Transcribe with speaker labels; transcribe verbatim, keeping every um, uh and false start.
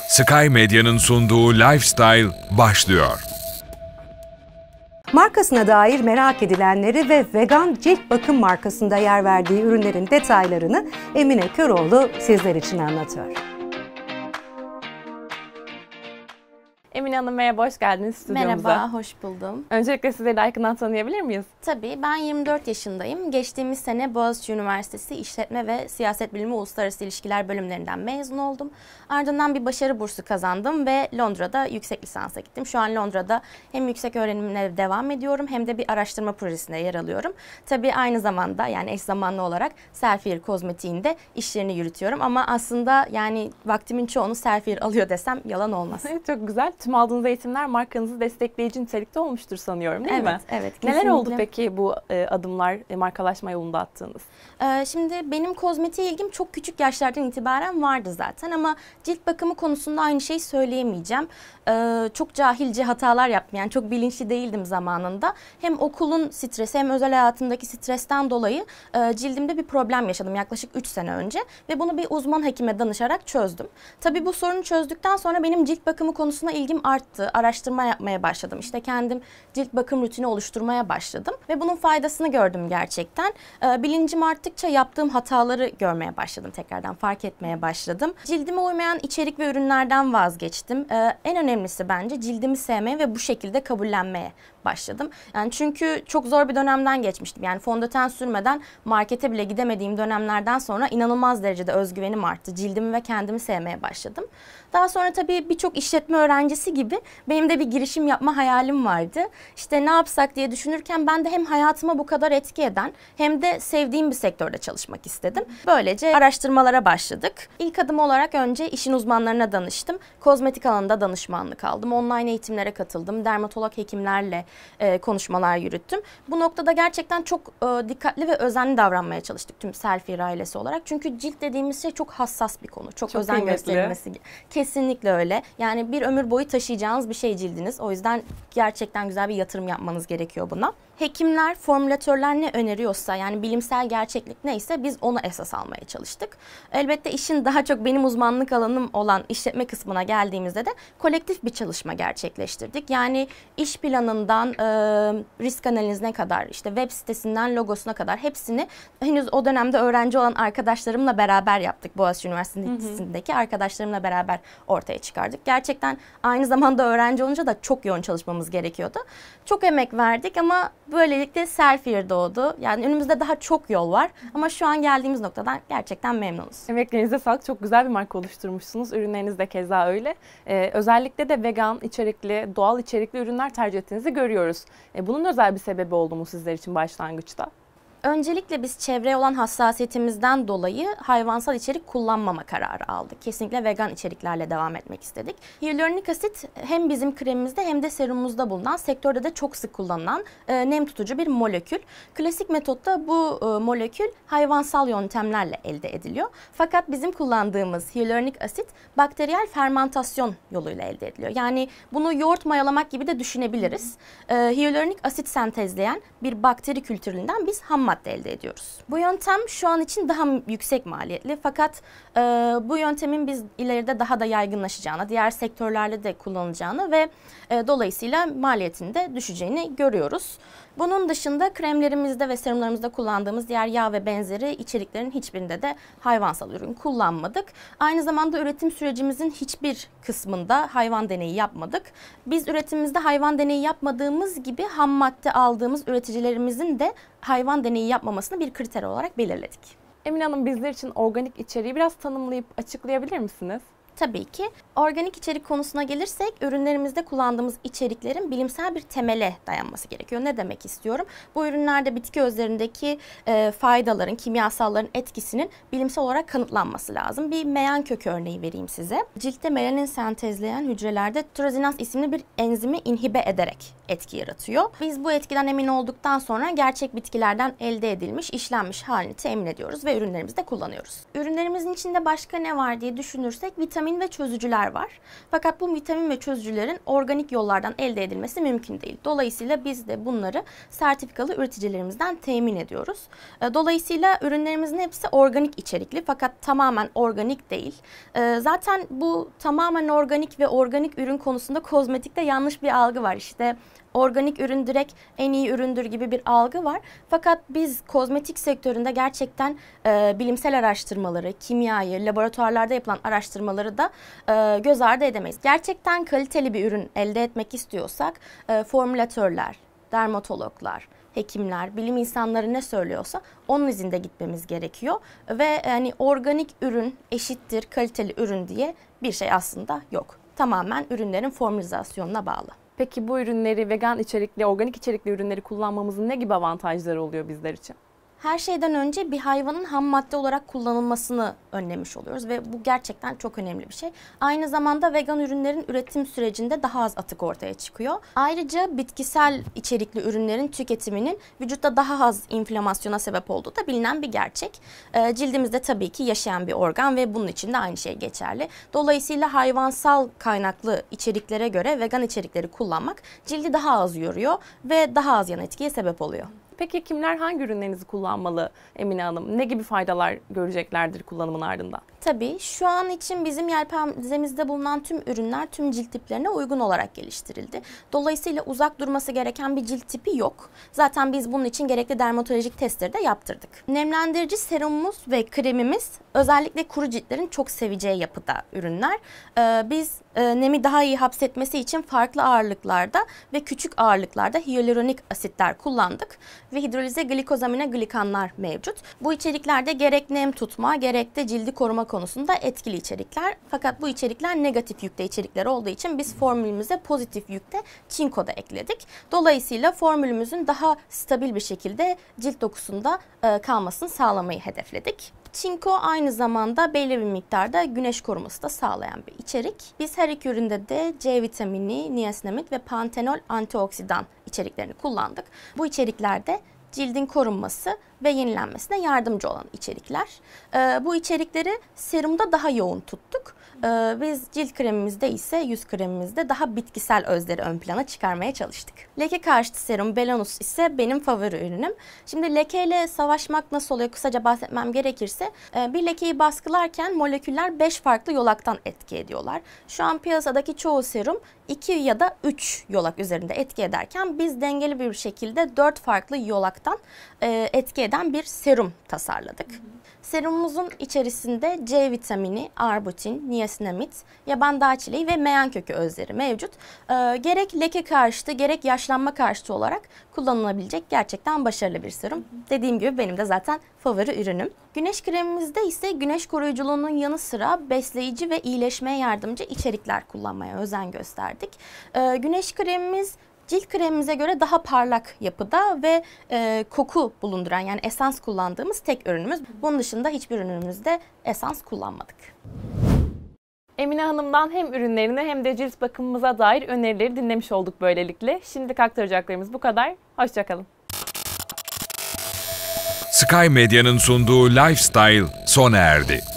Speaker 1: Sky Medya'nın sunduğu Lifestyle başlıyor.
Speaker 2: Markasına dair merak edilenleri ve vegan cilt bakım markasında yer verdiği ürünlerin detaylarını Emine Köroğlu sizler için anlatıyor.
Speaker 3: Emine Hanım merhaba, hoş geldiniz stüdyomuza.
Speaker 4: Merhaba, hoş buldum.
Speaker 3: Öncelikle sizleri yakından tanıyabilir miyiz?
Speaker 4: Tabii, ben yirmi dört yaşındayım. Geçtiğimiz sene Boğaziçi Üniversitesi İşletme ve Siyaset Bilimi Uluslararası İlişkiler bölümlerinden mezun oldum. Ardından bir başarı bursu kazandım ve Londra'da yüksek lisansa gittim. Şu an Londra'da hem yüksek öğrenimine devam ediyorum hem de bir araştırma projesinde yer alıyorum. Tabii aynı zamanda yani eş zamanlı olarak Selfie Kozmetik'inde işlerini yürütüyorum ama aslında yani vaktimin çoğunu Selfie alıyor desem yalan olmaz.
Speaker 3: Çok güzel. Tüm aldığınız eğitimler markanızı destekleyici nitelikte olmuştur sanıyorum, değil
Speaker 4: evet,
Speaker 3: mi?
Speaker 4: Evet, kesinlikle.
Speaker 3: Neler oldu peki bu e, adımlar e, markalaşma yolunda attığınız?
Speaker 4: Ee, şimdi benim kozmetiğe ilgim çok küçük yaşlardan itibaren vardı zaten ama cilt bakımı konusunda aynı şeyi söyleyemeyeceğim. Ee, çok cahilce hatalar yaptım, yani çok bilinçli değildim zamanında. Hem okulun stresi hem özel hayatımdaki stresten dolayı e, cildimde bir problem yaşadım yaklaşık üç sene önce ve bunu bir uzman hekime danışarak çözdüm. Tabii bu sorunu çözdükten sonra benim cilt bakımı konusuna ilgim arttı. Araştırma yapmaya başladım. İşte kendim cilt bakım rutini oluşturmaya başladım ve bunun faydasını gördüm gerçekten. Ee, bilincim arttıkça yaptığım hataları görmeye başladım, tekrardan fark etmeye başladım. Cildime uymayan içerik ve ürünlerden vazgeçtim. Ee, en önemlisi bence cildimi sevmeye ve bu şekilde kabullenmeye başladım. Yani çünkü çok zor bir dönemden geçmiştim. Yani fondöten sürmeden markete bile gidemediğim dönemlerden sonra inanılmaz derecede özgüvenim arttı. Cildimi ve kendimi sevmeye başladım. Daha sonra tabii birçok işletme öğrencisi gibi benim de bir girişim yapma hayalim vardı. İşte ne yapsak diye düşünürken ben de hem hayatıma bu kadar etki eden hem de sevdiğim bir sektörde çalışmak istedim. Böylece araştırmalara başladık. İlk adım olarak önce işin uzmanlarına danıştım. Kozmetik alanında danışmanlık aldım. Online eğitimlere katıldım. Dermatolog hekimlerle e, konuşmalar yürüttüm. Bu noktada gerçekten çok e, dikkatli ve özenli davranmaya çalıştık tüm Selfie ailesi olarak. Çünkü cilt dediğimiz şey çok hassas bir konu. Çok, çok özen kıymetli. Gösterilmesi. Kesinlikle öyle. Yani bir ömür boyu taşıyacağınız bir şey cildiniz. O yüzden gerçekten güzel bir yatırım yapmanız gerekiyor buna. Hekimler, formülatörler ne öneriyorsa, yani bilimsel gerçeklik neyse biz onu esas almaya çalıştık. Elbette işin daha çok benim uzmanlık alanım olan işletme kısmına geldiğimizde de kolektif bir çalışma gerçekleştirdik. Yani iş planından e, risk analizine kadar, işte web sitesinden logosuna kadar hepsini henüz o dönemde öğrenci olan arkadaşlarımla beraber yaptık. Boğaziçi Üniversitesi'ndeki hı hı. arkadaşlarımla beraber ortaya çıkardık. Gerçekten aynı zamanda öğrenci olunca da çok yoğun çalışmamız gerekiyordu. Çok emek verdik ama böylelikle Selfie doğdu. Yani önümüzde daha çok yol var ama şu an geldiğimiz noktadan gerçekten memnunuz.
Speaker 3: Emeklerinize sağlık. Çok güzel bir marka oluşturmuşsunuz. Ürünleriniz de keza öyle. Ee, özellikle de vegan içerikli, doğal içerikli ürünler tercih ettiğinizi görüyoruz. Ee, bunun özel bir sebebi oldu mu sizler için başlangıçta?
Speaker 4: Öncelikle biz çevreye olan hassasiyetimizden dolayı hayvansal içerik kullanmama kararı aldık. Kesinlikle vegan içeriklerle devam etmek istedik. Hyaluronik asit hem bizim kremimizde hem de serumumuzda bulunan, sektörde de çok sık kullanılan e, nem tutucu bir molekül. Klasik metotta bu e, molekül hayvansal yöntemlerle elde ediliyor. Fakat bizim kullandığımız hyaluronik asit bakteriyel fermentasyon yoluyla elde ediliyor. Yani bunu yoğurt mayalamak gibi de düşünebiliriz. E, hyaluronik asit sentezleyen bir bakteri kültüründen biz ham madde elde ediyoruz. Bu yöntem şu an için daha yüksek maliyetli fakat e, bu yöntemin biz ileride daha da yaygınlaşacağını, diğer sektörlerde de kullanılacağını ve e, dolayısıyla maliyetinin de düşeceğini görüyoruz. Bunun dışında kremlerimizde ve serumlarımızda kullandığımız diğer yağ ve benzeri içeriklerin hiçbirinde de hayvansal ürün kullanmadık. Aynı zamanda üretim sürecimizin hiçbir kısmında hayvan deneyi yapmadık. Biz üretimimizde hayvan deneyi yapmadığımız gibi ham madde aldığımız üreticilerimizin de hayvan deneyi yapmamasını bir kriter olarak belirledik.
Speaker 3: Emine Hanım, bizler için organik içeriği biraz tanımlayıp açıklayabilir misiniz?
Speaker 4: Tabii ki. Organik içerik konusuna gelirsek, ürünlerimizde kullandığımız içeriklerin bilimsel bir temele dayanması gerekiyor. Ne demek istiyorum? Bu ürünlerde bitki özlerindeki e, faydaların, kimyasalların etkisinin bilimsel olarak kanıtlanması lazım. Bir meyan kökü örneği vereyim size. Ciltte melanin sentezleyen hücrelerde tyrosinaz isimli bir enzimi inhibe ederek etki yaratıyor. Biz bu etkiden emin olduktan sonra gerçek bitkilerden elde edilmiş, işlenmiş halini temin ediyoruz ve ürünlerimizde kullanıyoruz. Ürünlerimizin içinde başka ne var diye düşünürsek vitamin vitamin ve çözücüler var. Fakat bu vitamin ve çözücülerin organik yollardan elde edilmesi mümkün değil. Dolayısıyla biz de bunları sertifikalı üreticilerimizden temin ediyoruz. Dolayısıyla ürünlerimizin hepsi organik içerikli fakat tamamen organik değil. Zaten bu tamamen organik ve organik ürün konusunda kozmetikte yanlış bir algı var. İşte organik ürün direkt en iyi üründür gibi bir algı var. Fakat biz kozmetik sektöründe gerçekten e, bilimsel araştırmaları, kimyayı, laboratuvarlarda yapılan araştırmaları da e, göz ardı edemeyiz. Gerçekten kaliteli bir ürün elde etmek istiyorsak e, formülatörler, dermatologlar, hekimler, bilim insanları ne söylüyorsa onun izinde gitmemiz gerekiyor. Ve yani organik ürün eşittir kaliteli ürün diye bir şey aslında yok. Tamamen ürünlerin formülizasyonuna bağlı.
Speaker 3: Peki bu ürünleri, vegan içerikli, organik içerikli ürünleri kullanmamızın ne gibi avantajları oluyor bizler için?
Speaker 4: Her şeyden önce bir hayvanın ham madde olarak kullanılmasını önlemiş oluyoruz ve bu gerçekten çok önemli bir şey. Aynı zamanda vegan ürünlerin üretim sürecinde daha az atık ortaya çıkıyor. Ayrıca bitkisel içerikli ürünlerin tüketiminin vücutta daha az inflamasyona sebep olduğu da bilinen bir gerçek. Ee, cildimizde tabii ki yaşayan bir organ ve bunun için de aynı şey geçerli. Dolayısıyla hayvansal kaynaklı içeriklere göre vegan içerikleri kullanmak cildi daha az yoruyor ve daha az yan etkiye sebep oluyor.
Speaker 3: Peki kimler hangi ürünlerinizi kullanmalı Emine Hanım? Ne gibi faydalar göreceklerdir kullanımın ardından?
Speaker 4: Tabii şu an için bizim yelpazemizde bulunan tüm ürünler tüm cilt tiplerine uygun olarak geliştirildi. Dolayısıyla uzak durması gereken bir cilt tipi yok. Zaten biz bunun için gerekli dermatolojik testleri de yaptırdık. Nemlendirici serumumuz ve kremimiz özellikle kuru ciltlerin çok seveceği yapıda ürünler. Ee, biz e, nemi daha iyi hapsetmesi için farklı ağırlıklarda ve küçük ağırlıklarda hyaluronik asitler kullandık ve hidrolize glikozamine glikanlar mevcut. Bu içeriklerde gerek nem tutma gerek de cildi koruma konusunda etkili içerikler. Fakat bu içerikler negatif yükte içerikler olduğu için biz formülümüze pozitif yükte çinko da ekledik. Dolayısıyla formülümüzün daha stabil bir şekilde cilt dokusunda e, kalmasını sağlamayı hedefledik. Çinko aynı zamanda belli bir miktarda güneş koruması da sağlayan bir içerik. Biz her iki üründe de C vitamini, niasinamid ve pantenol antioksidan içeriklerini kullandık. Bu içeriklerde cildin korunması ve yenilenmesine yardımcı olan içerikler. Ee, bu içerikleri serumda daha yoğun tuttuk. Ee, biz cilt kremimizde ise yüz kremimizde daha bitkisel özleri ön plana çıkarmaya çalıştık. Leke karşıtı serum Belanus ise benim favori ürünüm. Şimdi lekeyle savaşmak nasıl oluyor kısaca bahsetmem gerekirse e, bir lekeyi baskılarken moleküller beş farklı yolaktan etki ediyorlar. Şu an piyasadaki çoğu serum iki ya da üç yolak üzerinde etki ederken biz dengeli bir şekilde dört farklı yolaktan e, etki eden bir serum tasarladık. Hı hı. Serumumuzun içerisinde C vitamini, arbutin, niasinamid, yaban dağ çileği ve meyan kökü özleri mevcut. Ee, gerek leke karşıtı gerek yaşlanma karşıtı olarak kullanılabilecek gerçekten başarılı bir serum. Dediğim gibi benim de zaten favori ürünüm. Güneş kremimizde ise güneş koruyuculuğunun yanı sıra besleyici ve iyileşmeye yardımcı içerikler kullanmaya özen gösterdik. Ee, güneş kremimiz cilt kremimize göre daha parlak yapıda ve e, koku bulunduran yani esans kullandığımız tek ürünümüz. Bunun dışında hiçbir ürünümüzde esans kullanmadık.
Speaker 3: Emine Hanım'dan hem ürünlerine hem de cilt bakımımıza dair önerileri dinlemiş olduk böylelikle. Şimdilik aktaracaklarımız bu kadar. Hoşçakalın.
Speaker 1: Sky Medya'nın sunduğu Lifestyle sona erdi.